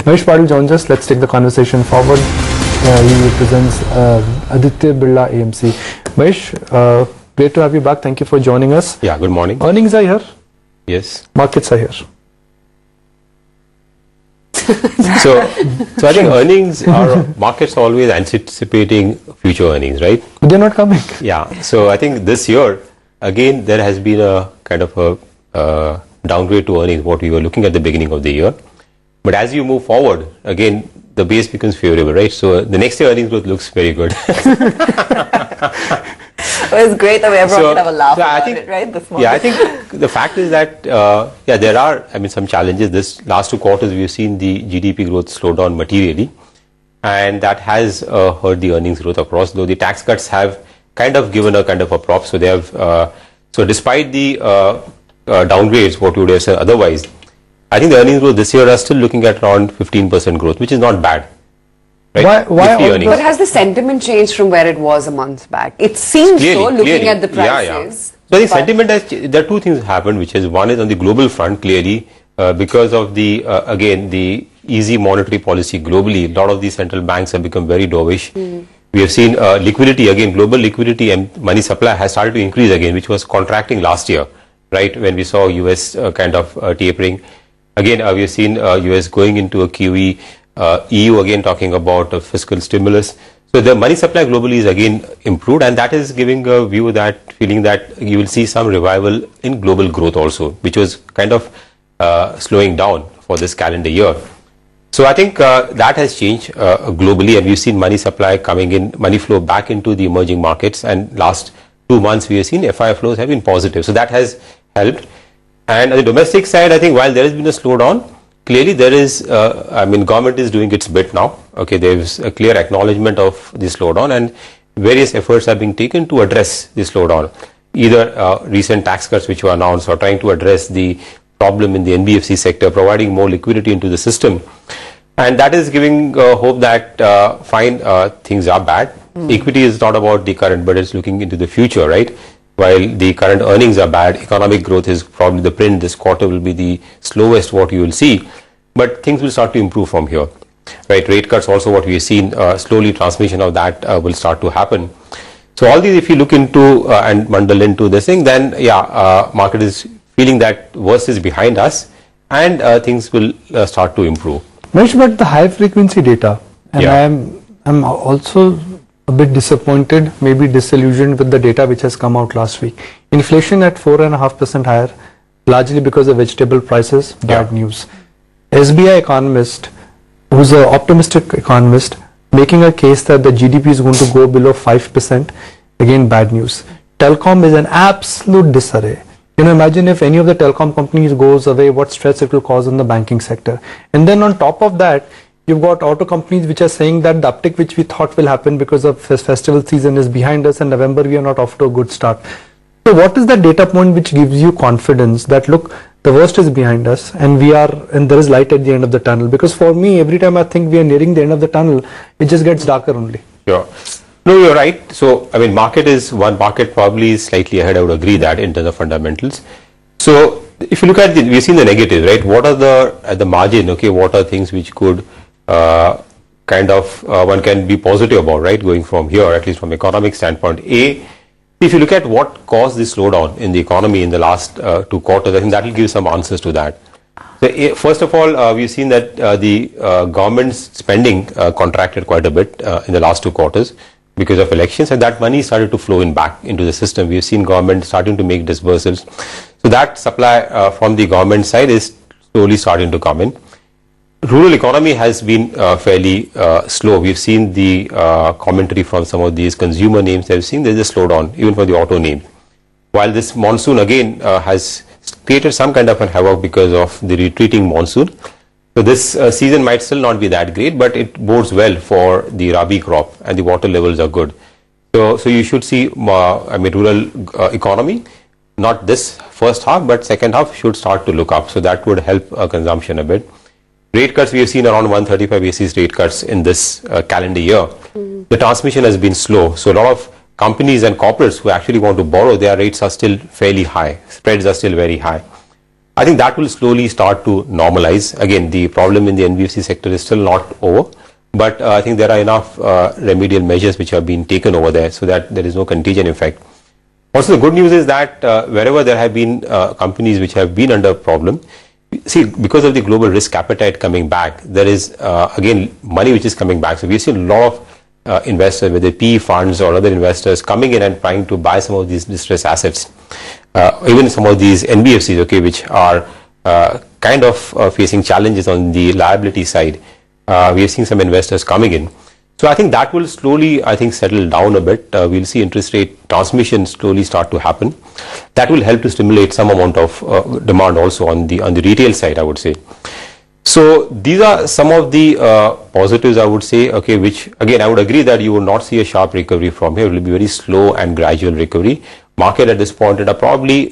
Mahesh Patil joins us. Let's take the conversation forward. He represents Aditya Birla AMC. Mahesh, great to have you back. Thank you for joining us. Yeah, good morning. Earnings are here. Yes. Markets are here. So I think earnings are, markets are always anticipating future earnings, right? But they're not coming. Yeah. So I think this year, again, there has been a kind of a downgrade to earnings, what we were looking at the beginning of the year. But as you move forward, again, the base becomes favorable, right? So the next year earnings growth looks very good. It's great that everyone can have a laugh about it, right? This morning. Yeah, I think the fact is that, there are, some challenges. This last 2 quarters, we've seen the GDP growth slow down materially. And that has hurt the earnings growth across, though the tax cuts have kind of given a kind of a prop. So they have, so despite the downgrades, what you would have said otherwise, I think the earnings growth this year are still looking at around 15% growth, which is not bad. Right? Why but has the sentiment changed from where it was a month back? It seems so, looking at the prices. So I think sentiment has, there are 2 things happened, which is one is on the global front, clearly, because of the, again, the easy monetary policy globally, a lot of these central banks have become very dovish. We have seen liquidity, again, global liquidity and money supply has started to increase again, which was contracting last year, right, when we saw US kind of tapering. Again, we have seen US going into a QE, EU again talking about a fiscal stimulus. So the money supply globally is again improved, and that is giving a view that, feeling that you will see some revival in global growth also, which was kind of slowing down for this calendar year. So I think that has changed globally, and we've seen money supply coming in, money flow back into the emerging markets, and last 2 months we have seen FI flows have been positive. So that has helped. And on the domestic side, I think while there has been a slowdown, clearly there is, government is doing its bit now. Okay, there's a clear acknowledgement of the slowdown, and various efforts are being taken to address the slowdown. Either recent tax cuts which were announced, or trying to address the problem in the NBFC sector, providing more liquidity into the system. And that is giving hope that things are bad. Equity is not about the current, but it's looking into the future, right? While the current earnings are bad, economic growth is probably the print. This quarter will be the slowest what you will see, but things will start to improve from here, right? Rate cuts also what we have seen, slowly transmission of that will start to happen. So all these, if you look into and bundle into this thing, then market is feeling that worst is behind us, and things will start to improve. Mahesh, but the high frequency data, and I'm also a bit disappointed, maybe disillusioned with the data which has come out last week. Inflation at 4.5% higher, largely because of vegetable prices, bad news. SBI economist, who's an optimistic economist, making a case that the GDP is going to go below 5%, again bad news. Telecom is an absolute disarray. Imagine if any of the telecom companies goes away, what stress it will cause on the banking sector. And then on top of that, you've got auto companies which are saying that the uptick which we thought will happen because of festival season is behind us, and November we are not off to a good start. So what is the data point which gives you confidence that, look, the worst is behind us and there is light at the end of the tunnel? Because for me, every time I think we are nearing the end of the tunnel, it just gets darker only. Sure. No, you're right. So, market is one market probably is slightly ahead. I would agree that in terms of fundamentals. So, if you look at we've seen the negatives, right? What are at the margin, okay, what are things which could one can be positive about, right, going from here, at least from economic standpoint. If you look at what caused the slowdown in the economy in the last 2 quarters, I think that will give some answers to that. So, first of all, we've seen that the government's spending contracted quite a bit in the last 2 quarters because of elections, and that money started to flow back into the system. We've seen government starting to make disbursals. So that supply from the government side is slowly starting to come in. Rural economy has been fairly slow. We've seen the commentary from some of these consumer names. They've seen there's a slowdown, even for the auto name. While this monsoon again has created some kind of a havoc because of the retreating monsoon. So this season might still not be that great, but it bodes well for the Rabi crop, and the water levels are good. So you should see, rural economy, not this first half, but second half should start to look up. So that would help consumption a bit. Rate cuts, we have seen around 135 basis rate cuts in this calendar year. The transmission has been slow. So a lot of companies and corporates who actually want to borrow, their rates are still fairly high. Spreads are still very high. I think that will slowly start to normalize. Again, the problem in the NBFC sector is still not over, but I think there are enough remedial measures which have been taken over there so that there is no contagion effect. Also, the good news is that wherever there have been companies which have been under problem, see, because of the global risk appetite coming back, there is again money which is coming back. So we've seen a lot of investors, whether PE funds or other investors, coming in and trying to buy some of these distressed assets. Even some of these NBFCs, okay, which are kind of facing challenges on the liability side. We have seen some investors coming in. So I think that will slowly, I think, settle down a bit. We'll see interest rate transmission slowly start to happen. That will help to stimulate some amount of demand also on the retail side, I would say. So these are some of the positives, I would say, okay, which again, I would agree that you will not see a sharp recovery from here. It will be very slow and gradual recovery. Market at this point are probably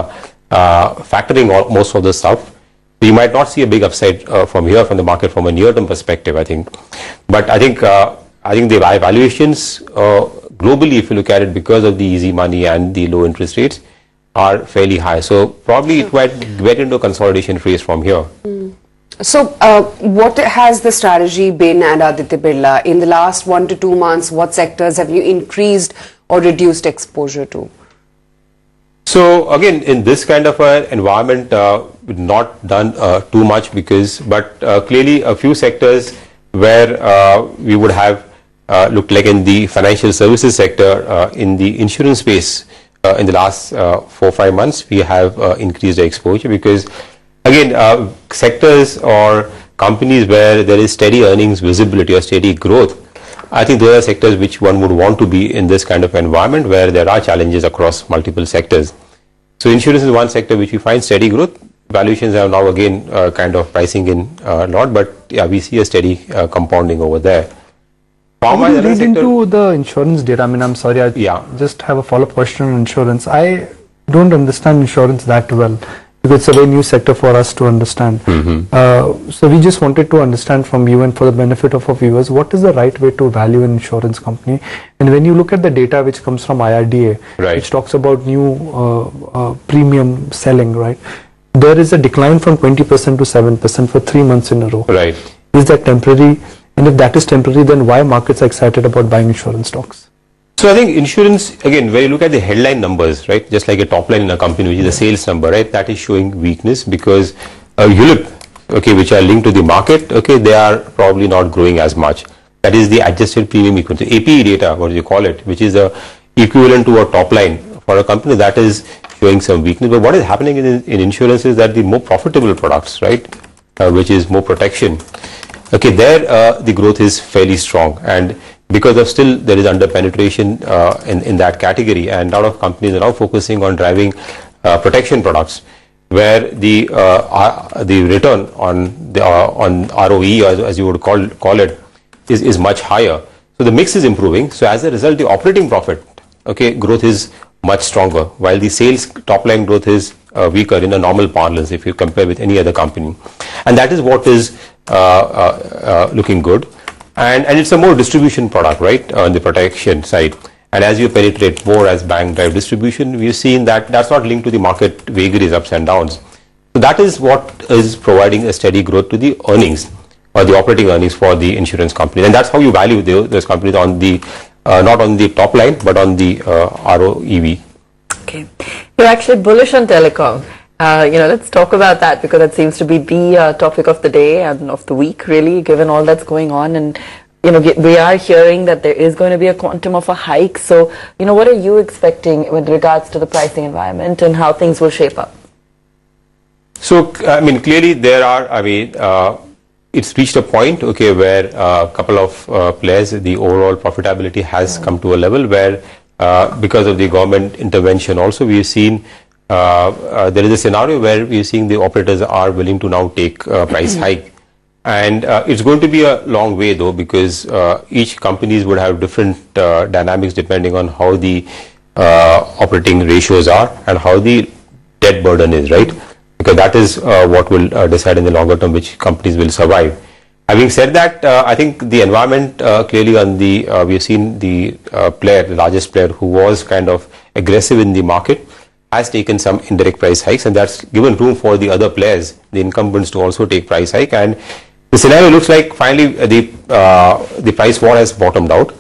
factoring most of this up. You might not see a big upside from here from the market from a near-term perspective, I think. But I think the valuations globally, if you look at it, because of the easy money and the low interest rates, are fairly high. So probably it might get into a consolidation phase from here. So what has the strategy been at Aditya Birla? In the last 1 to 2 months, what sectors have you increased or reduced exposure to? So again, in this kind of an environment, we've not done too much but clearly a few sectors where we would have looked like in the financial services sector, in the insurance space, in the last 4 or 5 months, we have increased the exposure because again, sectors or companies where there is steady earnings visibility or steady growth, I think there are sectors which one would want to be in this kind of environment where there are challenges across multiple sectors. So insurance is one sector which we find steady growth. Valuations are now again kind of pricing in a lot, but yeah, we see a steady compounding over there. Can you read into the insurance data? I mean, I'm sorry, I just have a follow-up question on insurance. I don't understand insurance that well, because it's a very new sector for us to understand. So we just wanted to understand from you and for the benefit of our viewers, what is the right way to value an insurance company? And when you look at the data which comes from IRDA, which talks about new premium selling, right? There is a decline from 20% to 7% for 3 months in a row. Right. Is that temporary? And if that is temporary, then why markets are excited about buying insurance stocks? So I think insurance, again, when you look at the headline numbers, right, just like a top line in a company, which is the sales number, right, that is showing weakness because ULIP, okay, which are linked to the market, okay, they are probably not growing as much. That is the adjusted premium equivalent, APE data, what do you call it, which is the equivalent to a top line for a company that is showing some weakness. But what is happening in insurance is that the more profitable products, right, which is more protection, okay, there the growth is fairly strong, and because of still there is under penetration in that category, and a lot of companies are now focusing on driving protection products where the return on ROE, as you would call it, is much higher. So the mix is improving. So as a result, the operating profit, okay, growth is much stronger, while the sales top line growth is weaker in a normal parlance if you compare with any other company, and that is what is looking good. And it's a more distribution product, right, on the protection side. And as you penetrate more as bank drive distribution, we've seen that that's not linked to the market vagaries, ups and downs. So that is what is providing a steady growth to the earnings or the operating earnings for the insurance company. And that's how you value those companies on the, not on the top line, but on the ROEV. Okay. You're actually bullish on telecom. Let's talk about that because that seems to be the topic of the day and of the week, really, given all that's going on. And, we are hearing that there is going to be a quantum of a hike. So, what are you expecting with regards to the pricing environment and how things will shape up? So, I mean, clearly there are, it's reached a point, okay, where a couple of players, the overall profitability has come to a level where because of the government intervention also, we've seen there is a scenario where we're seeing the operators are willing to now take price hike, and it's going to be a long way though, because each companies would have different dynamics depending on how the operating ratios are and how the debt burden is, right? Because that is what will decide in the longer term which companies will survive. Having said that, I think the environment clearly on the we've seen the largest player who was kind of aggressive in the market. has taken some indirect price hikes, and that's given room for the other players, the incumbents, to also take price hike. And the scenario looks like finally the price war has bottomed out,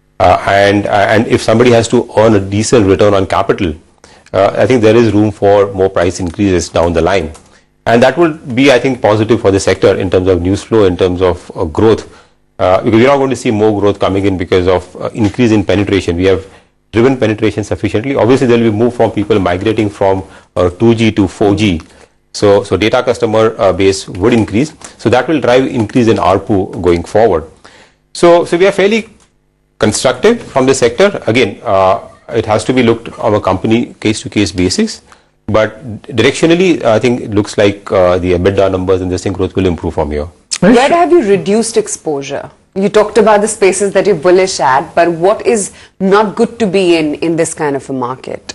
and if somebody has to earn a decent return on capital, I think there is room for more price increases down the line, and that will be, I think, positive for the sector in terms of news flow, in terms of growth, because we're not going to see more growth coming in because of increase in penetration. We have driven penetration sufficiently. Obviously, there will be move from people migrating from 2G to 4G. So data customer base would increase. So that will drive increase in ARPU going forward. So we are fairly constructive from the sector. Again, it has to be looked on a company case-to-case basis. But directionally, I think it looks like the EBITDA numbers and this thing growth will improve from here. Where have you reduced exposure? You talked about the spaces that you're bullish at, but what is not good to be in this kind of a market?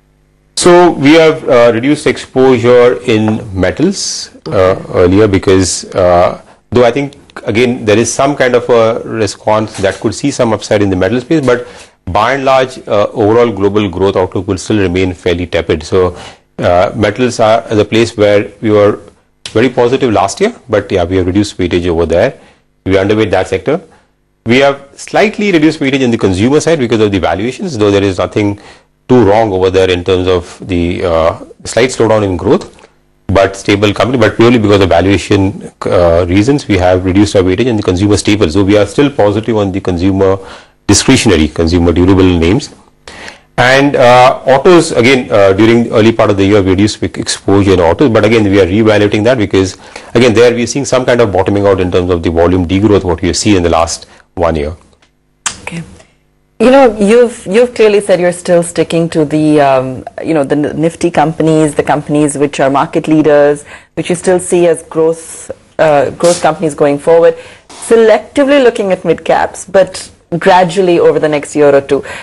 So we have reduced exposure in metals earlier because though I think again there is some kind of a response that could see some upside in the metal space, but by and large overall global growth outlook will still remain fairly tepid. So metals are the place where we were very positive last year, but yeah, we have reduced weightage over there. We underweight that sector. We have slightly reduced weightage in the consumer side because of the valuations, though there is nothing too wrong over there in terms of the slight slowdown in growth, but stable company. But purely because of valuation reasons, we have reduced our weightage in the consumer staples. So we are still positive on the consumer discretionary, consumer durable names. And autos, again, during the early part of the year, we reduced exposure in autos. But again, we are reevaluating that because, again, there we are seeing some kind of bottoming out in terms of the volume degrowth, what we have seen in the last 1 year. Okay. You know, you've clearly said you're still sticking to the, the nifty companies, the companies which are market leaders, which you still see as growth companies going forward, selectively looking at mid caps, but gradually over the next year or two.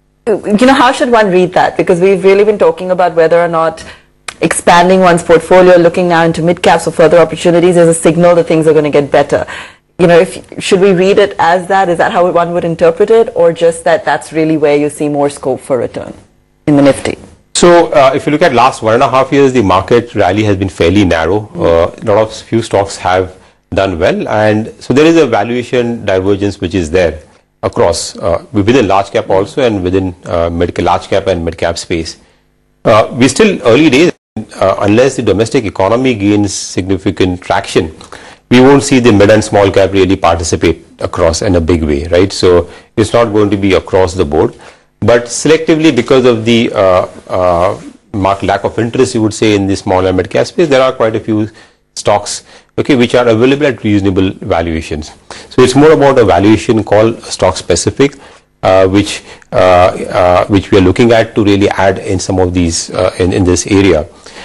How should one read that? Because we've really been talking about whether or not expanding one's portfolio, looking now into mid-caps or further opportunities is a signal that things are going to get better. Should we read it as that? Is that how one would interpret it? Or just that that's really where you see more scope for return in the Nifty? So if you look at last 1.5 years, the market rally has been fairly narrow. Few stocks have done well. And so there is a valuation divergence which is there across within large cap also and within large cap and mid cap space. We're still early days. Unless the domestic economy gains significant traction, we won't see the mid and small cap really participate across in a big way, right? So it's not going to be across the board, but selectively because of the lack of interest, you would say, in the small and mid cap space, there are quite a few stocks, okay, which are available at reasonable valuations. So it's more about a valuation call, stock specific, which we are looking at to really add in some of these in this area.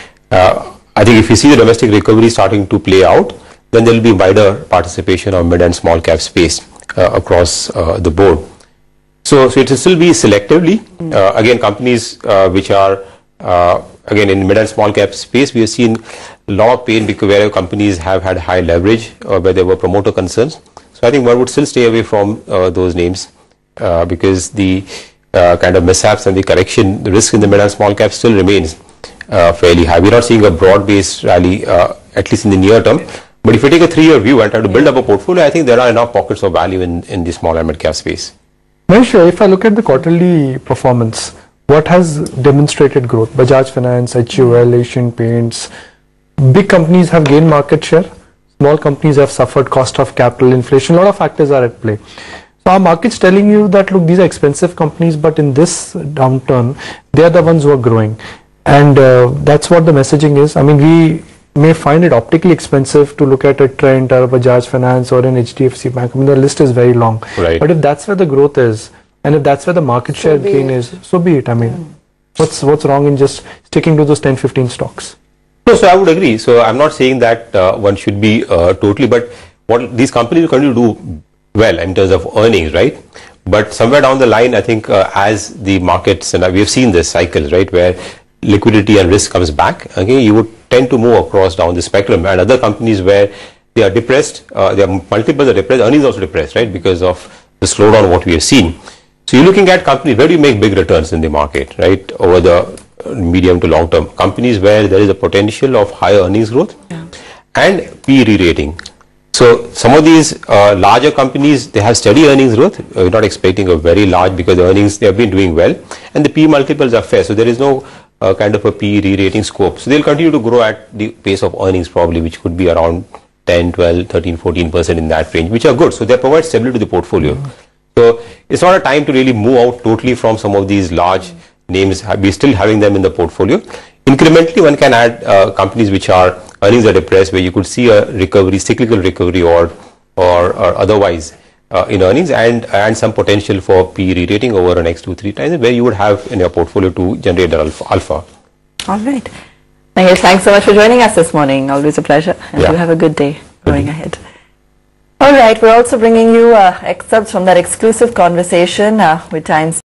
I think if you see the domestic recovery starting to play out, then there will be wider participation of mid and small cap space across the board. So it will still be selectively. Again, companies which are again in mid and small cap space, we have seen a lot of pain because where companies have had high leverage or where there were promoter concerns. So I think one would still stay away from those names because the kind of mishaps and the correction, the risk in the mid and small cap still remains fairly high. We're not seeing a broad-based rally, at least in the near term. But if you take a 3-year view and try to build up a portfolio, I think there are enough pockets of value in the small and mid cap space. Mahesh, if I look at the quarterly performance, what has demonstrated growth? Bajaj Finance, HUL, Asian Paints. Big companies have gained market share. Small companies have suffered cost of capital, inflation. A lot of factors are at play. So our market's telling you that, look, these are expensive companies, but in this downturn, they are the ones who are growing. And that's what the messaging is. I mean, we may find it optically expensive to look at a Trent or a Bajaj Finance or an HDFC Bank. I mean, the list is very long. Right. But if that's where the growth is, and if that's where the market share gain is, so be it. I mean, what's wrong in just sticking to those 10-15 stocks? No, so I would agree. So I'm not saying that one should be totally, but what these companies will continue to do well in terms of earnings, right? But somewhere down the line, I think as the markets, and we have seen this cycle, right, where liquidity and risk comes back, okay, you would tend to move across down the spectrum. And other companies where they are depressed, there are multiples are depressed, earnings also depressed, right, because of the slowdown what we have seen. So you're looking at companies, where do you make big returns in the market, right, over the medium to long term. Companies where there is a potential of higher earnings growth and PE re-rating. So some of these larger companies, they have steady earnings growth. We're not expecting a very large, because the earnings, they have been doing well, and the PE multiples are fair. So there is no kind of a PE re-rating scope. So they'll continue to grow at the pace of earnings probably, which could be around 10, 12, 13, 14% in that range, which are good. So they provide stability to the portfolio. So it's not a time to really move out totally from some of these large names. We're still having them in the portfolio. Incrementally, one can add companies which are earnings are depressed, where you could see a recovery, cyclical recovery, or otherwise in earnings, and some potential for PE re-rating over the next 2-3 times, where you would have in your portfolio to generate that alpha. All right. Nihil, thanks so much for joining us this morning. Always a pleasure. And you have a good day going ahead. All right, we're also bringing you excerpts from that exclusive conversation with Times